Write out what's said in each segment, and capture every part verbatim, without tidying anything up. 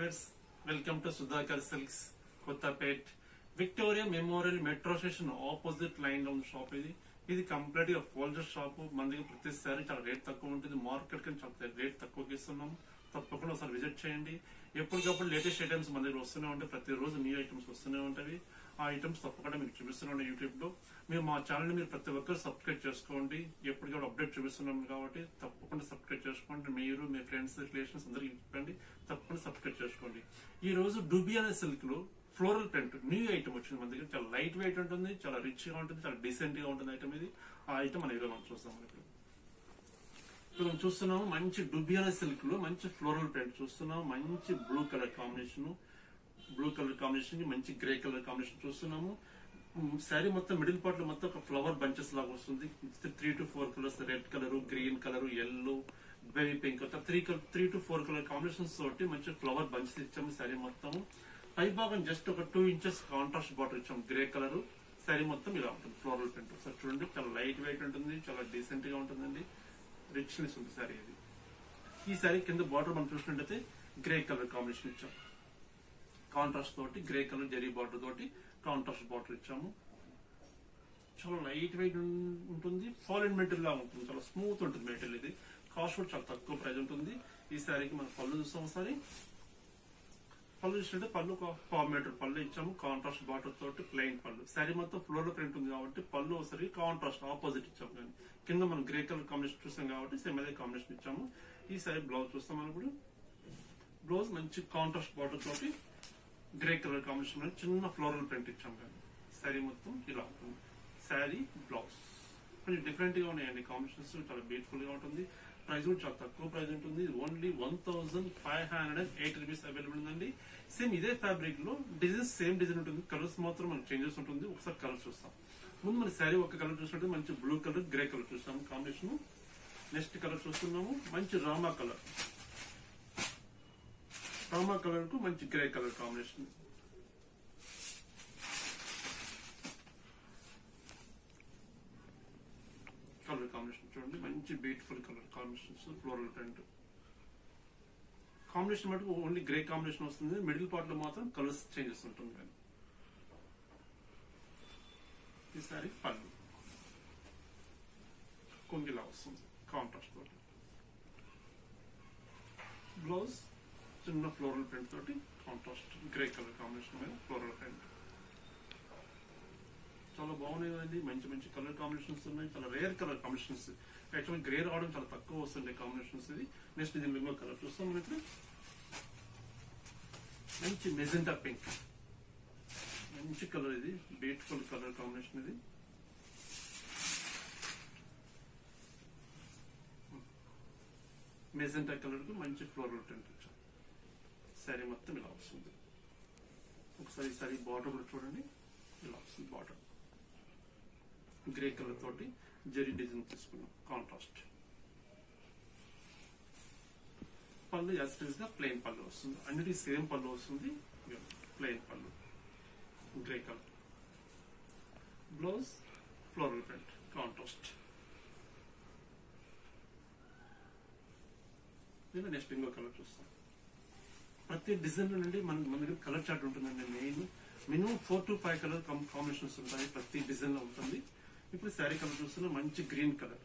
Viewers, welcome to Sudhakar Silks Kothapet. Victoria Memorial metro station opposite line లో ఉన్న shop ఇది. ఇది కంప్లీట్ గా హోల్సేల్ షాప్. మన దగ్గర ప్రతిసారి చాలా రేట్ తక్కువ ఉంటుంది. మార్కెట్ కి చాలా రేట్ తక్కువకి ఇస్తున్నాం. తప్పకుండా ఒకసారి విజిట్ చేయండి. ఎప్పటికప్పుడు లేటెస్ట్ ఐటమ్స్ మన దగ్గర వస్తూనే ఉంటాయి. ప్రతిరోజు న్యూ ఐటమ్స్ వస్తూనే ఉంటాయి. ఆ ఐటమ్స్ తప్పకుండా మీకు చూపిస్తున్నాం యూట్యూబ్ లో. మీరు మా ఛానల్ మీరు ప్రతి ఒక్కరు సబ్స్క్రైబ్ చేసుకోండి. ఎప్పటికప్పుడు అప్డేట్ చూపిస్తున్నాం కాబట్టి తప్పకుండా సబ్స్క్రైబ్ చేసుకోండి. మీరు మీ ఫ్రెండ్స్ రిలేషన్స్ అందరికి చెప్పండి. తప్పకుండా సబ్స్క్రైబ్ చేసుకోండి. ఈ రోజు డుబియానా సిల్క్ లో ఫ్లోరల్ ప్రింట్ న్యూ ఐటమ్ వచ్చింది మన దగ్గర. చాలా లైట్ వెయిట్ ఉంటుంది, చాలా రిచ్ గా ఉంటుంది, చాలా డీసెంట్ గా ఉంటుంది ఐటమ్ ఇది. ఆ ఐటమ్ మన ఈరోజు మనం చూస్తాం. ఇప్పుడు ఇప్పుడు మనం చూస్తున్నాము మంచి డుబియానా సిల్క్ లో మంచి ఫ్లోరల్ ప్రింట్ చూస్తున్నాము. మంచి blue colour combination, blue colour combination మంచి గ్రే కలర్ కాంబినేషన్ చూస్తున్నాము. శారీ మొత్తం మిడిల్ పార్ట్ లో మొత్తం ఒక ఫ్లవర్ బంచెస్ లాగా వస్తుంది. Three to four colours, red colour, green colour, yellow, baby pink, three three to four colour combinations తోటి మంచి ఫ్లవర్ బంచెస్ ఇచ్చాము. శారీ మొత్తం పై భాగం జస్ట్ ఒక టూ ఇంచెస్ కాంట్రాస్ట్ బార్డర్ ఇచ్చాము గ్రే కలర్. శారీ మొత్తం ఇలా ఉంటుంది ఫ్లోరల్ ప్రింట్. ఒకసారి చూడండి, చాలా లైట్ వెయిట్ ఉంటుంది, చాలా డీసెంట్ గా ఉంటుందండి. రిచ్నెస్ ఉంది శారీ ఇది. ఈ శారీ కింద బార్డర్ మనం చూసినట్టయితే గ్రే కలర్ కాంబినేషన్ ఇచ్చాం. కాంట్రాస్ట్ తోటి గ్రే కలర్ జరీ బార్డర్ తోటి కాంట్రాస్ట్ బార్డర్ ఇచ్చాము. చాలా లైట్ వెయిట్ ఉంటుంది, సాలిడ్ మెటీరియల్ లా ఉంటుంది, చాలా స్మూత్ ఉంటుంది మెటీరియల్ ఇది. కాస్ట్ కూడా చాలా తక్కువ ప్రైస్ ఉంటుంది. ఈ శారీకి మనం పళ్ళు చూస్తాం. ఒకసారి పళ్ళు చూసినట్టే పళ్ళు పావు మీటర్ పళ్ళు ఇచ్చాము. కాంట్రాస్ట్ బార్డర్ తోటి ప్లెయిన్ పళ్ళు. శారీ మొత్తం ఫ్లోరల్ ప్రింట్ ఉంది కాబట్టి పళ్ళు ఒకసారి కాంట్రాస్ట్ ఆపోజిట్ ఇచ్చాము. కానీ కింద మనం గ్రే కలర్ కాంబినేషన్ చూస్తాం కాబట్టి సేమ్ అదే కాంబినేషన్ ఇచ్చాము. ఈ శారీ బ్లౌజ్ చూస్తాం మనం ఇప్పుడు. బ్లౌజ్ మంచి కాంట్రాస్ట్ బార్డర్ తోటి గ్రే కలర్ కాంబినేషన్ చిన్న ఫ్లోరల్ ప్రింట్ ఇచ్చాము. కానీ శారీ మొత్తం ఇలా ఉంటుంది. శారీ బ్లౌజ్ కొంచెం డిఫరెంట్ గా ఉన్నాయండి కాంబినేషన్స్. చాలా బ్యూటిఫుల్ గా ఉంటుంది. ప్రైస్ కూడా చాలా తక్కువ ప్రైస్ ఉంటుంది. Only one thousand five hundred and eight rupees available ఉందండి. సేమ్ ఇదే ఫ్యాబ్రిక్ లో డిజైన్ సేమ్ డిజైన్ ఉంటుంది. కలర్స్ మాత్రం మనకు చేంజెస్ ఉంటుంది. ఒకసారి కలర్ చూస్తాం. ముందు మన శారీ ఒక కలర్ చూసినట్టు మంచి బ్లూ కలర్, గ్రే కలర్ చూస్తాము కాంబినేషన్. నెక్స్ట్ కలర్ చూస్తున్నాము మంచి రామా కలర్. రామా కలర్ కు మంచి grey colour combination. Colour combination చూడండి, మంచి beautiful colour combinations. Floral print combination మటుకు ఓన్లీ గ్రే కాంబినేషన్ వస్తుంది. మిడిల్ పార్ట్ లో మాత్రం కలర్స్ చేంజెస్ ఉంటుంది. కానీ ఈసారి పళ్ళు కొంగిలా వస్తుంది కాంట్రాస్ట్ తోటి. బ్లౌజ్ చిన్న ఫ్లోరల్ ప్రింట్ తోటి కాంట్రాస్ట్ గ్రే కలర్ కాంబినేషన్ మీద ఫ్లోరల్ ప్రింట్. చాలా బాగున్నాయి కదండి. మంచి మంచి కలర్ కాంబినేషన్స్ ఉన్నాయి. చాలా rare colour combinations. Actually grey రావడం చాలా తక్కువ వస్తుంది కాంబినేషన్స్ ఇది. నెక్స్ట్ దీని ఇంకో కలర్ చూస్తాం మనం ఇప్పుడు. మంచి మెజెంటా పింక్, మంచి కలర్ ఇది. బ్యూటిఫుల్ కలర్ కాంబినేషన్ ఇది. మెజెంటా కలర్ కు మంచి ఫ్లోరల్ ప్రింట్ ఇచ్చాం. శారీ మొత్తం ఇలా వస్తుంది. ఒకసారి శారీ బార్డర్ కూడా చూడండి, ఇలా వస్తుంది బార్డర్. గ్రే కలర్ తోటి జరీ డిజైన్ తీసుకున్నాం కాంట్రాస్ట్. పళ్ళు యాసిటీస్ గా ప్లెయిన్ పళ్ళు వస్తుంది. అన్నిటి సేమ్ పళ్ళు వస్తుంది. Plain pallu grey colour. Blouse floral print contrast. నేను నెక్స్ట్ ఇంకో కలర్ చూస్తాం. ప్రతి డిజైన్ నుండి మన మన దగ్గర కలర్ చార్ట్ ఉంటుందండి. Main minimum four to five colour combinations ఉంటాయి ప్రతి డిజైన్ లో ఉంటుంది. ఇప్పుడు శారీ కలర్ చూస్తున్నా మంచి గ్రీన్ కలర్,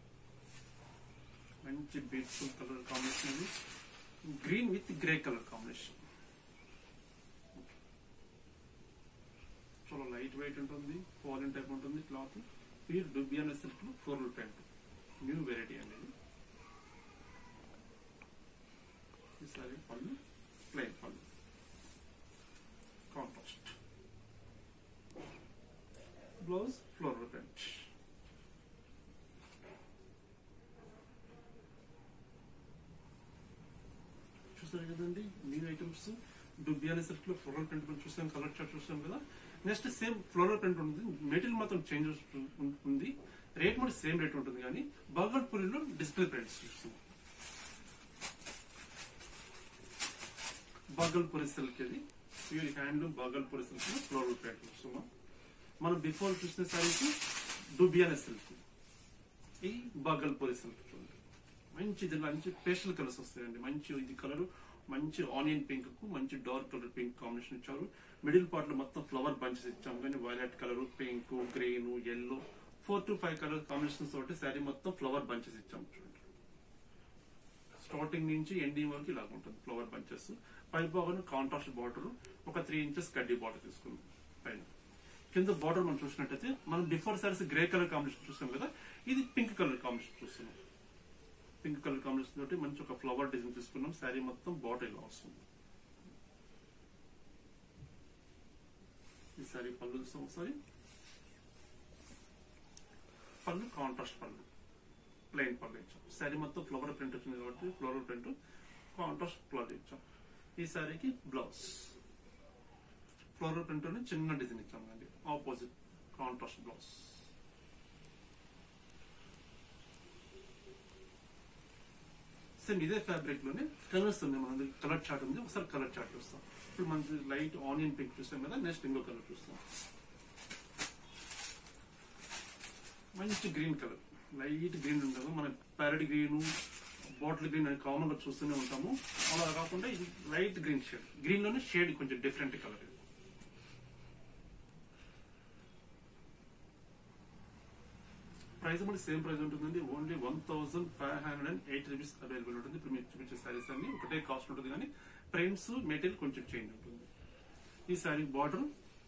మంచి beautiful colour combination. Green with grey colour combination. చాలా లైట్ వెయిట్ ఉంటుంది, ఫాలిన్ టైప్ ఉంటుంది క్లాత్. ప్యూర్ డుబియానా సిల్క్ లో ఫ్లోరల్ ప్రింట్ న్యూ వెరైటీ అనేది. ఈ sari pallu plain pallu contrast. Blouse floral print. చూసారు కదండి న్యూ ఐటమ్స్. డుబియానా సిల్క్ లో ఫ్లోరల్ ప్రింట్ చూసాం, కలర్ చార్ట్ చూసాం కదా. నెక్స్ట్ సేమ్ ఫ్లోరల్ ప్రింట్ ఉంటుంది. మెటీరియల్ మాత్రం చేంజ్ ఉంది. రేట్ కూడా సేమ్ రేట్ ఉంటుంది. కానీ బాగల్పూరిలో డిస్ప్లే ప్రింట్స్ చూస్తున్నాం. బాగల్పూరి సిల్క్ ఇది. ప్యూర్ హ్యాండ్లూమ్ బాగల్పూరి సిల్క్ లో ఫ్లోరల్ ప్రింట్ చూస్తున్నాం. మనం బిఫోర్ చూసిన సారీకి డుబియానా సిల్క్, ఈ బాగల్పూరి సిల్క్ చూడండి. మంచి మంచి పేస్టల్ కలర్స్ వస్తాయండి. మంచి ఇది కలర్ మంచి ఆనియన్ పింక్ కు మంచి డార్క్ కలర్ పింక్ కాంబినేషన్ ఇచ్చారు. మిడిల్ పార్ట్ లో మొత్తం ఫ్లవర్ బంచెస్ ఇచ్చాము, కానీ violet colour, pink, green, yellow four to five colour combinations తోటి శారీ మొత్తం ఫ్లవర్ బంచెస్ ఇచ్చాము. చూడండి, స్టార్టింగ్ నుంచి ఎండింగ్ వరకు ఇలా ఉంటుంది ఫ్లవర్ బంచెస్. పై భాగం కాంట్రాస్ట్ బార్డర్, ఒక త్రీ ఇంచెస్ కడ్డీ బార్డర్ తీసుకున్నాం పైన. కింద బార్డర్ మనం చూసినట్టయితే మనం before saris grey colour combination చూస్తాం కదా, ఇది పింక్ కలర్ కాంబినేషన్ చూస్తున్నాం. పింక్ కలర్ కాంబినేషన్ తోటి మంచి ఒక ఫ్లవర్ డిజైన్ తీసుకున్నాం. శారీ మొత్తం బార్డర్ ఇలా వస్తుంది. ఈ శారీ పళ్ళు చూస్తాం ఒకసారి. పళ్ళు కాంట్రాస్ట్ పళ్ళు, ప్లెయిన్ పళ్ళు ఇచ్చాం. శారీ మొత్తం ఫ్లవర్ ప్రింట్ వచ్చింది కాబట్టి ఫ్లోరల్ ప్రింట్ కాంట్రాస్ట్ ప్లాట్ ఇచ్చాం. ఈ శారీకి బ్లౌజ్ ఫ్లోరల్ ప్రింట్ చిన్న డిజైన్ ఇచ్చాం అండి, ఆపోజిట్ కాంట్రాస్ట్ బ్లౌజ్. సేమ్ ఇదే ఫ్యాబ్రిక్ లోనే కలర్స్ ఉన్నాయి. మన కలర్ చార్ట్ ఉంది, ఒకసారి కలర్ చార్ట్ చూస్తాం. ఇప్పుడు మనకి లైట్ ఆనియన్ పింక్ చూస్తాం కదా, నెక్స్ట్ ఇంకో కలర్ చూస్తాం. మంచి గ్రీన్ కలర్, లైట్ గ్రీన్ ఉంటుంది. మన ప్యారెట్ గ్రీన్, బాటిల్ గ్రీన్ అని కామన్ గా చూస్తూనే ఉంటాము. అలా కాకుండా ఇది లైట్ గ్రీన్ షేడ్, గ్రీన్ లోనే షేడ్ కొంచెం డిఫరెంట్ కలర్. ప్రైస్ కూడా సేమ్ ప్రైస్ ఉంటుందండి, only one thousand five hundred and eight rupees available ఉంటుంది. ఇప్పుడు మీరు చూపించే శారీస్ అన్ని ఒకటే కాస్ట్ ఉంటుంది, కానీ ప్రింట్స్ మెటీరియల్ కొంచెం చేంజ్ ఉంటుంది. ఈ శారీ బార్డర్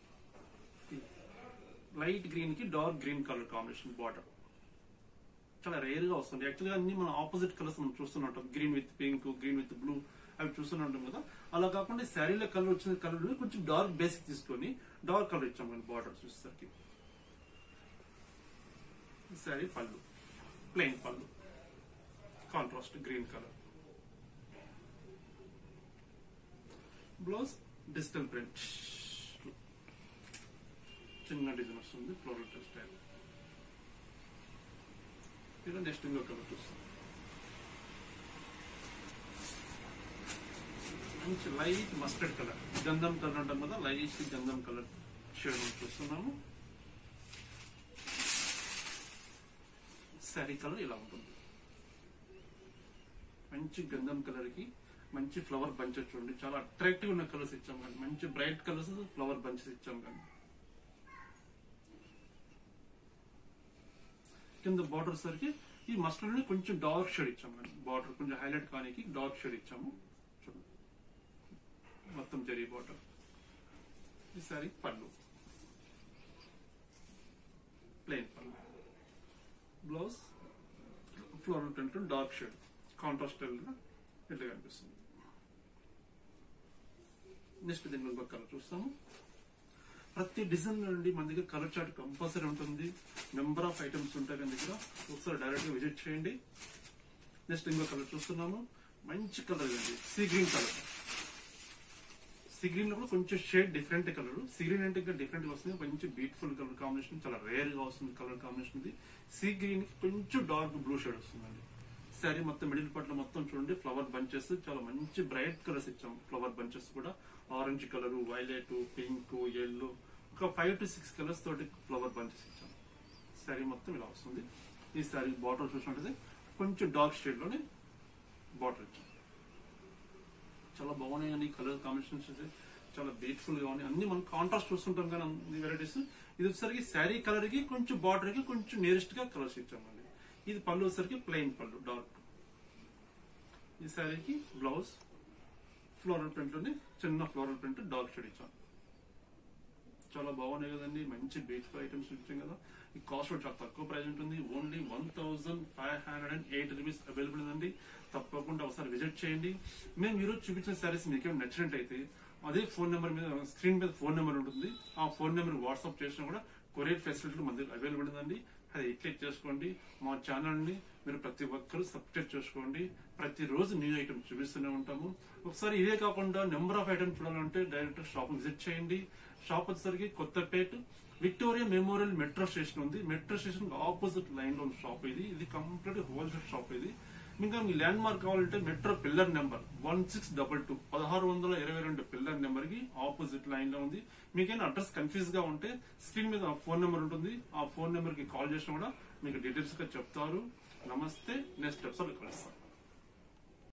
లైట్ గ్రీన్ కి dark green colour combination border చాలా రేర్ గా వస్తుంది. యాక్చువల్గా అన్ని మన ఆపోజిట్ కలర్స్ మనం చూస్తుంటాం, green with pink, green with blue అవి చూస్తుంటాం కదా. అలా కాకుండా శారీలో కలర్ వచ్చిన కలర్ కొంచెం డార్క్ బేసిక్ తీసుకొని డార్క్ కలర్ ఇచ్చాం కానీ బార్డర్ చూసేసరికి. Sari pallu plain pallu, contrast green colour. Blouse digital print, చిన్న డిజైన్ వస్తుంది, ఫ్లోరల్ స్టైల్. ఇలా నెక్స్ట్ ఇంకో కలర్ చూస్తాం. మంచి లైట్ మస్టర్డ్ కలర్, గంధం కలర్ అంటాం కదా, లైట్ గంధం కలర్ షేడ్ చూస్తున్నాము. శారీ కలర్ ఇలా ఉంటుంది. మంచి గంధం కలర్ కి మంచి ఫ్లవర్ బంచెస్ చూడండి, చాలా అట్రాక్టివ్ ఉన్న కలర్స్ ఇచ్చాం కానీ, మంచి బ్రైట్ కలర్స్ ఫ్లవర్ బంచెస్ ఇచ్చాం కానీ. కింద బార్డర్ సరికి ఈ మస్టర్డ్ కొంచెం డార్క్ షేడ్ ఇచ్చాము కానీ, బార్డర్ కొంచెం హైలైట్ కానీ డార్క్ షేడ్ ఇచ్చాము. చూడండి మొత్తం జరీ బార్డర్. ఈ sari pallu plain pallu, blouse floral print dark shade contrast గా ఇట్లా కనిపిస్తుంది. నెక్స్ట్ దీని ఇంకొక కలర్ చూస్తాము. ప్రతి డిజైన్ నుండి మన దగ్గర కలర్ చార్ట్ కంపల్సరీ ఉంటుంది, నెంబర్ ఆఫ్ ఐటమ్స్ ఉంటాయి మన దగ్గర, ఒకసారి డైరెక్ట్ గా విజిట్ చేయండి. నెక్స్ట్ ఇంకో కలర్ చూస్తున్నాము. మంచి కలర్ అండి, sea green colour. Sea green లో కూడా కొంచెం shade different colour. Sea green అంటే ఇంకా డిఫరెంట్ గా వస్తుంది, మంచి బ్యూటిఫుల్ కలర్ కాంబినేషన్, చాలా రేర్ గా వస్తుంది కలర్ కాంబినేషన్ ఇది. సీ గ్రీన్ కి కొంచెం డార్క్ బ్లూ షేడ్ వస్తుందండి. శారీ మొత్తం మిడిల్ పార్ట్ లో మొత్తం చూడండి ఫ్లవర్ బంచెస్, చాలా మంచి బ్రైట్ కలర్స్ ఇచ్చాం. ఫ్లవర్ బంచెస్ కూడా orange colour, violet, pink, yellow, ఒక ఫైవ్ టు సిక్స్ కలర్స్ తోటి ఫ్లవర్ బంచెస్ ఇచ్చాం. శారీ మొత్తం ఇలా వస్తుంది. ఈ శారీ బార్డర్ చూసినట్టయితే కొంచెం డార్క్ షేడ్ లోనే బార్డర్ ఇచ్చాం. చాలా బాగున్నాయి కలర్ కాంబినేషన్స్, చాలా బ్యూటిఫుల్ గా ఉన్నాయి. అన్ని మనం కాంట్రాస్ట్ చూస్తుంటాం కానీ అన్ని వెరైటీస్. ఇది వచ్చేసరికి శారీ కలర్ కి కొంచెం బార్డర్ కి కొంచెం నియరెస్ట్ గా కలర్స్ ఇచ్చామండి. ఇది పళ్ళు వచ్చేసరికి ప్లెయిన్ పళ్ళు డార్క్. ఈ శారీకి బ్లౌజ్ ఫ్లోరల్ ప్రింట్ లోని చిన్న ఫ్లోరల్ ప్రింట్ డార్క్ షేడ్ ఇచ్చాం. చాలా బాగున్నాయి కదండి, మంచి బ్యూటిఫుల్ ఐటమ్స్ ఇచ్చాం కదా. ఈ కాస్ట్ చాలా తక్కువ ప్రైస్ ఉంటుంది, only one thousand five hundred and eight rupees available ఉందండి. తప్పకుండా ఒకసారి విజిట్ చేయండి. మేము ఈరోజు చూపించిన శారీస్ మీకు ఏమైనా నచ్చినట్టయితే అదే ఫోన్ నెంబర్ మీద స్క్రీన్ మీద ఫోన్ నెంబర్ ఉంటుంది, ఆ ఫోన్ నెంబర్ వాట్సాప్ చేసినా కూడా కొరియర్ ఫెసిలిటీ మన దగ్గర అవైలబుల్ ఉందండి. అది క్లిక్ చేసుకోండి. మా ఛానల్ ని మీరు ప్రతి ఒక్కరు సబ్స్క్రైబ్ చేసుకోండి. ప్రతిరోజు న్యూ ఐటమ్ చూపిస్తూనే ఉంటాము. ఒకసారి ఇదే కాకుండా నెంబర్ ఆఫ్ ఐటమ్స్ చూడాలంటే డైరెక్ట్ షాప్ విజిట్ చేయండి. షాప్ వచ్చేసరికి Kothapet Victoria Memorial metro station ఉంది. మెట్రో స్టేషన్ ఆపోజిట్ లైన్ లో షాప్ ఇది. ఇది కంప్లీట్ హోల్సేల్ షాప్ ఇది. ఇంకా మీ ల్యాండ్ మార్క్ కావాలంటే metro pillar number one six double two పదహారు వందల ఇరవై రెండు పిల్లర్ నెంబర్ కి ఆపోజిట్ లైన్ లో ఉంది. మీకైనా అడ్రస్ కన్ఫ్యూజ్ గా ఉంటే స్క్రీన్ మీద ఫోన్ నెంబర్ ఉంటుంది, ఆ ఫోన్ నెంబర్ కి కాల్ చేసినా కూడా మీకు డీటెయిల్స్ గా చెప్తారు. నమస్తే, నెక్స్ట్ ఎపిసోడ్ కలుస్తాం.